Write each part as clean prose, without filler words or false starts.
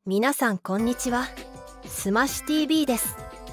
皆さんこんにちは。スマッシュ TV です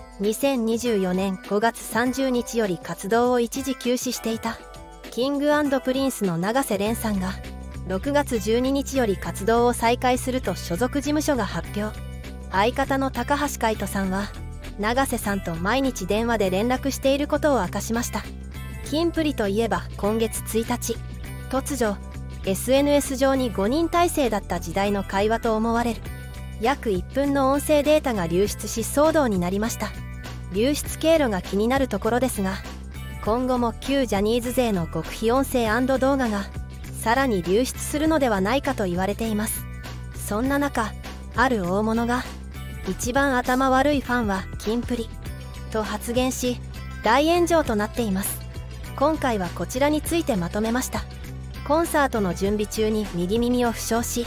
。2024年5月30日より活動を一時休止していたキング&プリンスの永瀬廉さんが6月12日より活動を再開すると所属事務所が発表。相方の高橋海人さんは永瀬さんと毎日電話で連絡していることを明かしました。キンプリといえば今月1日突如 SNS 上に5人体制だった時代の会話と思われる約1分の音声データが流出し騒動になりました。流出経路が気になるところですが、今後も旧ジャニーズ勢の極秘音声&動画がさらに流出するのではないかと言われています。そんな中、ある大物が一番頭悪いファンはキンプリと発言し大炎上となっています。今回はこちらについてまとめました。コンサートの準備中に右耳を負傷し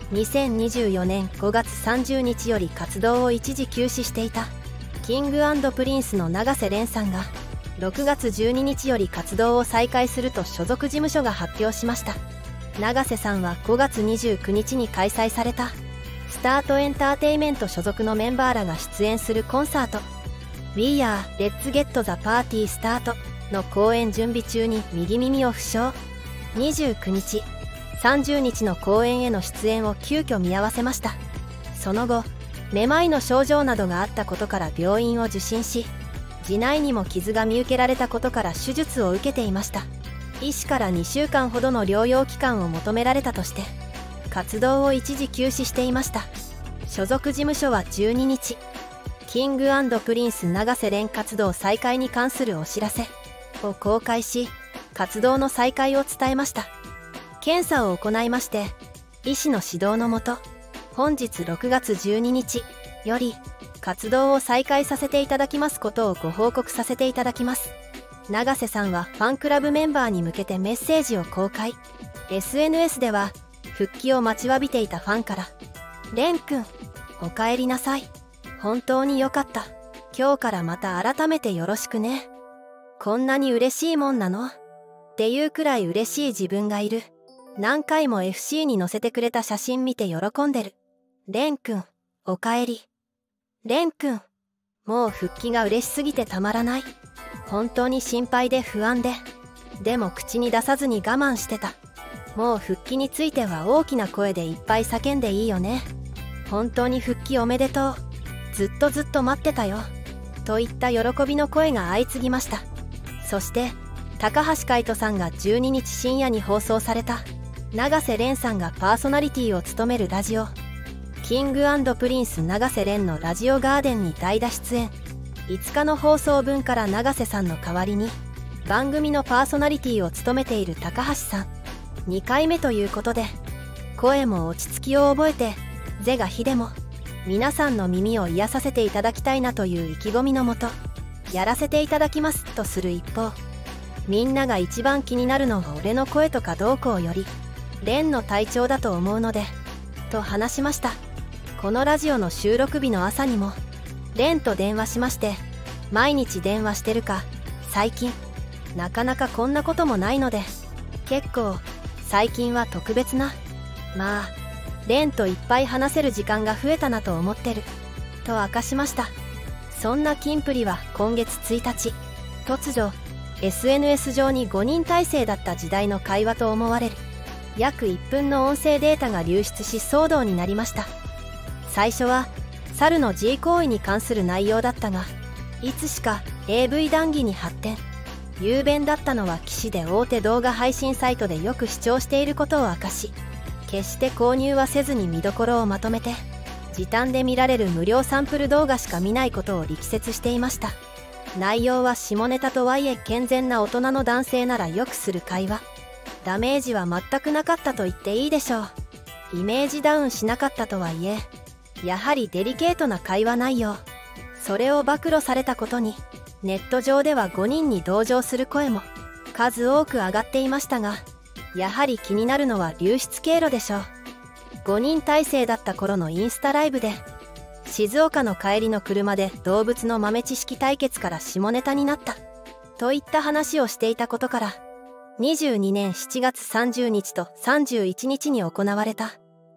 2024年5月30日より活動を一時休止していたキング&プリンスの永瀬廉さんが6月12日より活動を再開すると所属事務所が発表しました。永瀬さんは5月29日に開催されたスタートエンターテイメント所属のメンバーらが出演するコンサート We Are Let's Get the Party Start の公演準備中に右耳を負傷。29日30日の公演への出演を急遽見合わせました。その後めまいの症状などがあったことから病院を受診し、耳内にも傷が見受けられたことから手術を受けていました。医師から2週間ほどの療養期間を求められたとして活動を一時休止していました。所属事務所は12日キング&プリンス永瀬廉活動再開に関するお知らせを公開し、活動の再開を伝えました。検査を行いまして医師の指導のもと本日6月12日より活動を再開させていただきますことをご報告させていただきます。永瀬さんはファンクラブメンバーに向けてメッセージを公開。 SNS では復帰を待ちわびていたファンから「レン君おかえりなさい、本当によかった、今日からまた改めてよろしくね、こんなに嬉しいもんなの?」っていうくらい嬉しい自分がいる。何回も FC に載せてくれた写真見て喜んでる。レン君おかえり。レン君もう復帰が嬉しすぎてたまらない。本当に心配で不安でも口に出さずに我慢してた。もう復帰については大きな声でいっぱい叫んでいいよね。本当に復帰おめでとう、ずっと待ってたよ、といった喜びの声が相次ぎました。そして高橋海人さんが12日深夜に放送された永瀬廉さんがパーソナリティを務めるラジオキング&プリンス永瀬廉のラジオガーデンに代打出演。5日の放送分から永瀬さんの代わりに番組のパーソナリティを務めている高橋さん2回目ということで、声も落ち着きを覚えて是が非でも皆さんの耳を癒させていただきたいなという意気込みのもとやらせていただきますとする一方、みんなが一番気になるのは俺の声とかどうこうよりレンの体調だと思うのでと話しました。このラジオの収録日の朝にもレンと電話しまして、毎日電話してるか、最近なかなかこんなこともないので結構最近は特別な、まあレンといっぱい話せる時間が増えたなと思ってると明かしました。そんなキンプリは今月1日突如 SNS 上に5人体制だった時代の会話と思われる約1分の音声データが流出し騒動になりました。最初は猿の G 行為に関する内容だったが、いつしか AV 談義に発展。雄弁だったのは岸で大手動画配信サイトでよく視聴していることを明かし、決して購入はせずに見どころをまとめて時短で見られる無料サンプル動画しか見ないことを力説していました。内容は下ネタとはいえ健全な大人の男性ならよくする会話。ダメージは全くなかったと言っていいでしょう。イメージダウンしなかったとはいえやはりデリケートな会話内容。それを暴露されたことにネット上では5人に同情する声も数多く上がっていましたが、やはり気になるのは流出経路でしょう。5人体制だった頃のインスタライブで静岡の帰りの車で動物の豆知識対決から下ネタになったといった話をしていたことから22年7月30日と31日に行われた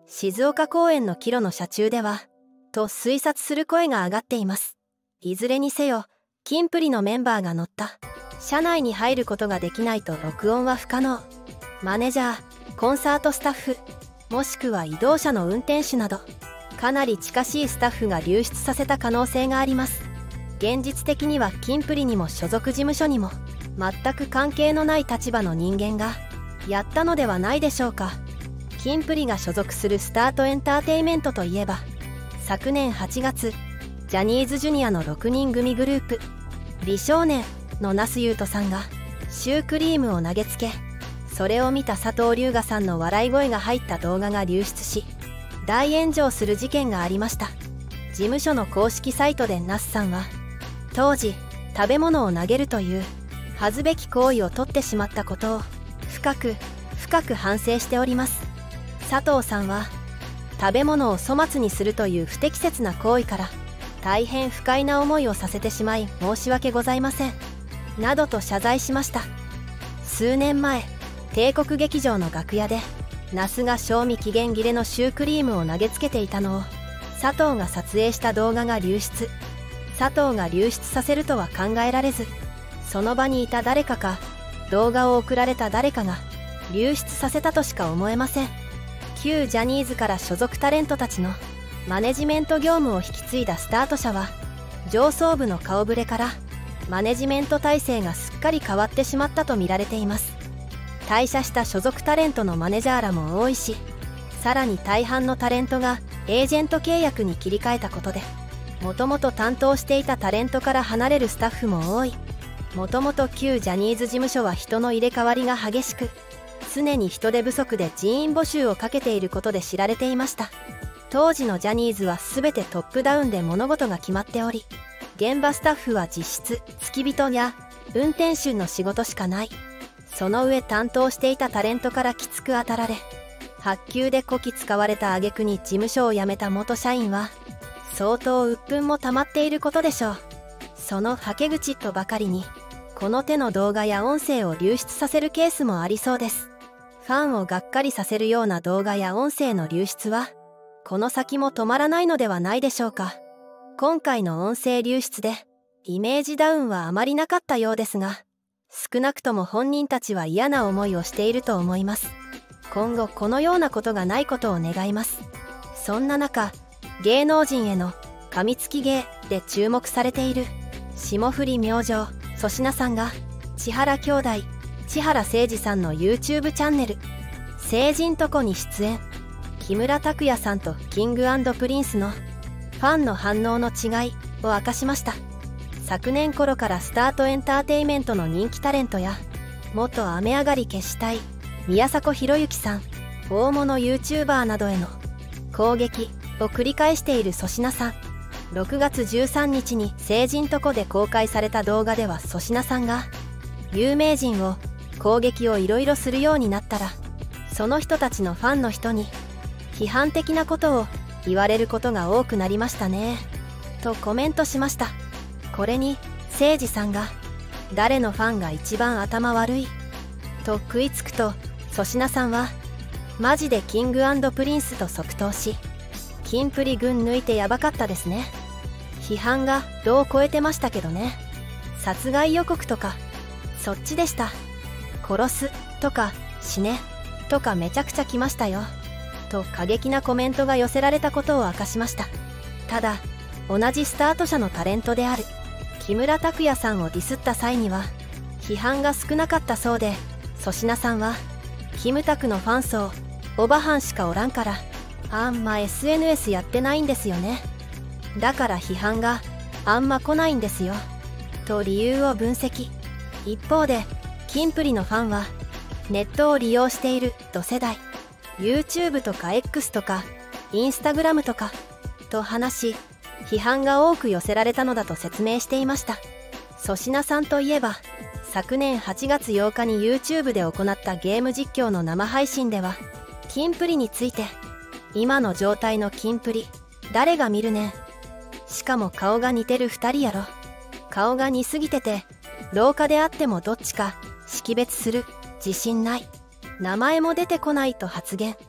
静岡公園の帰路の車中ではと推察する声が上がっています。いずれにせよキンプリのメンバーが乗った車内に入ることができないと録音は不可能。マネージャー、コンサートスタッフ、もしくは移動車の運転手などかなり近しいスタッフが流出させた可能性があります。現実的にはキンプリにも所属事務所にも全く関係のない立場の人間がやったのではないでしょうか。キンプリが所属するスタートエンターテイメントといえば、昨年8月ジャニーズジュニアの6人組グループ美少年の那須雄登さんがシュークリームを投げつけ、それを見た佐藤龍我さんの笑い声が入った動画が流出し大炎上する事件がありました。事務所の公式サイトで那須さんは当時食べ物を投げるという恥ずべき行為をとってしまったことを深く反省しております。佐藤さんは食べ物を粗末にするという不適切な行為から大変不快な思いをさせてしまい申し訳ございませんなどと謝罪しました。数年前帝国劇場の楽屋で那須が賞味期限切れのシュークリームを投げつけていたのを佐藤が撮影した動画が流出。佐藤が流出させるとは考えられず、その場にいた誰かか動画を送られた誰かが流出させたとしか思えません。旧ジャニーズから所属タレントたちのマネジメント業務を引き継いだスタート社は上層部の顔ぶれからマネジメント体制がすっかり変わってしまったと見られています。退社した所属タレントのマネージャーらも多いし、さらに大半のタレントがエージェント契約に切り替えたことでもともと担当していたタレントから離れるスタッフも多い。もともと旧ジャニーズ事務所は人の入れ替わりが激しく、常に人手不足で人員募集をかけていることで知られていました。当時のジャニーズは全てトップダウンで物事が決まっており、現場スタッフは実質付き人や運転手の仕事しかない。その上担当していたタレントからきつく当たられ、発給でこき使われた挙句に事務所を辞めた元社員は相当鬱憤も溜まっていることでしょう。そのはけ口とばかりにこの手の動画や音声を流出させるケースもありそうです。ファンをがっかりさせるような動画や音声の流出はこの先も止まらないのではないでしょうか。今回の音声流出でイメージダウンはあまりなかったようですが、少なくとも本人たちは嫌な思いをしていると思います。今後このようなことがないことを願います。そんな中、芸能人への噛みつき芸で注目されている霜降り明星粗品さんが千原兄弟千原誠二さんの YouTube チャンネル成人とこに出演。木村拓哉さんと King&Prince のファンの反応の違いを明かしました。昨年頃からスタートエンターテイメントの人気タレントや元雨上がり決死隊宮迫博之さん、大物 YouTuber などへの攻撃を繰り返している粗品さん。6月13日に成人とこで公開された動画では粗品さんが有名人を攻撃をいろいろするようになったらその人たちのファンの人に批判的なことを言われることが多くなりましたねとコメントしました。これに誠司さんが誰のファンが一番頭悪いと食いつくと、粗品さんはマジでKing&Princeと即答し、キンプリ群抜いてやばかったですね。批判が度を超えてましたけどね。殺害予告とかそっちでした。殺すとか死ねとかめちゃくちゃ来ましたよと過激なコメントが寄せられたことを明かしました。ただ同じスタート社のタレントである木村拓哉さんをディスった際には批判が少なかったそうで、粗品さんはキムタクのファン層オバハンしかおらんからあんま SNS やってないんですよね、だから批判があんま来ないんですよと理由を分析。一方でキンプリのファンはネットを利用している同世代 YouTube とか X とか Instagram とかと話し、批判が多く寄せられたのだと説明していました。粗品さんといえば昨年8月8日に YouTube で行ったゲーム実況の生配信ではキンプリについて、今の状態のキンプリ誰が見るねん、しかも顔が似てる2人やろ、顔が似すぎてて廊下であってもどっちか識別する自信ない、名前も出てこないと発言。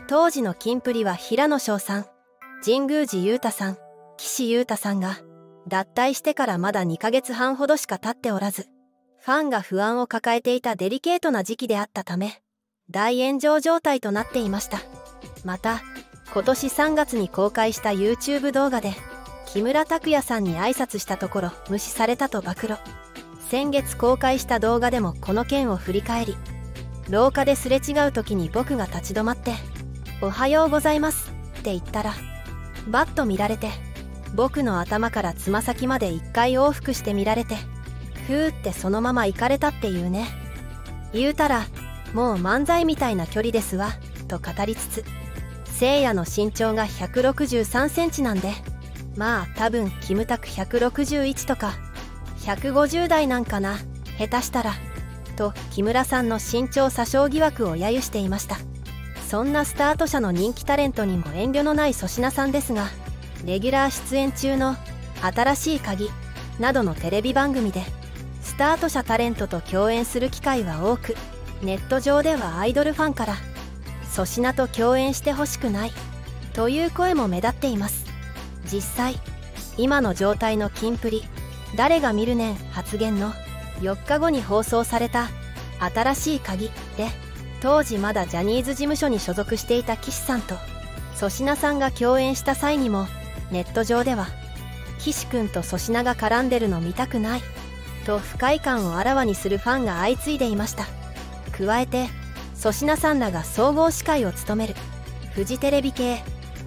当時のキンプリは平野紫耀さん、神宮寺勇太さん、岸優太さんが脱退してからまだ2ヶ月半ほどしか経っておらず、ファンが不安を抱えていたデリケートな時期であったため、大炎上状態となっていました。また、今年3月に公開した YouTube 動画で、木村拓哉さんに挨拶したところ無視されたと暴露。先月公開した動画でもこの件を振り返り、廊下ですれ違う時に僕が立ち止まって「おはようございます」って言ったら、バッと見られて、僕の頭からつま先まで1回往復して見られて、ふーってそのまま行かれたっていうね。言うたらもう漫才みたいな距離ですわと語りつつ、せいやの身長が163センチなんで、まあ多分キムタク161とか150代なんかな、下手したらと木村さんの身長詐称疑惑を揶揄していました。そんなスタート者の人気タレントにも遠慮のない粗品さんですが、レギュラー出演中の新しい鍵などのテレビ番組でスタート者タレントと共演する機会は多く、ネット上ではアイドルファンから粗品と共演してほしくないという声も目立っています。実際今の状態のキンプリ誰が見るねん発言の4日後に放送された新しい鍵で、当時まだジャニーズ事務所に所属していた岸さんと粗品さんが共演した際にも、ネット上では岸くんと粗品が絡んでるの見たくないと不快感をあらわにするファンが相次いでいました。加えて粗品さんらが総合司会を務めるフジテレビ系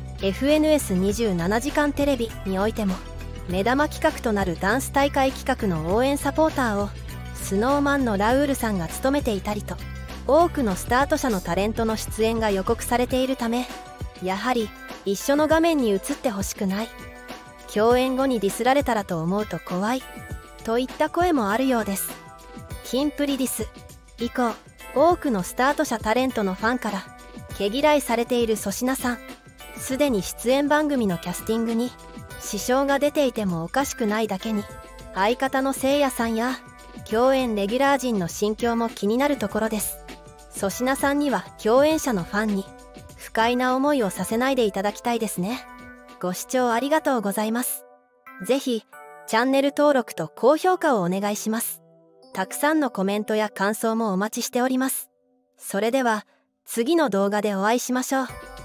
FNS27 時間テレビにおいても、目玉企画となるダンス大会企画の応援サポーターを SnowMan のラウールさんが務めていたりと、多くのスタート者のタレントの出演が予告されているため、やはり一緒の画面に映ってほしくない、共演後にディスられたらと思うと怖いといった声もあるようです。キンプリディス以降、多くのスタート者タレントのファンから毛嫌いされている粗品さん。すでに出演番組のキャスティングに支障が出ていてもおかしくないだけに、相方のせいやさんや共演レギュラー陣の心境も気になるところです。粗品さんには共演者のファンに不快な思いをさせないでいただきたいですね。ご視聴ありがとうございます。ぜひチャンネル登録と高評価をお願いします。たくさんのコメントや感想もお待ちしております。それでは次の動画でお会いしましょう。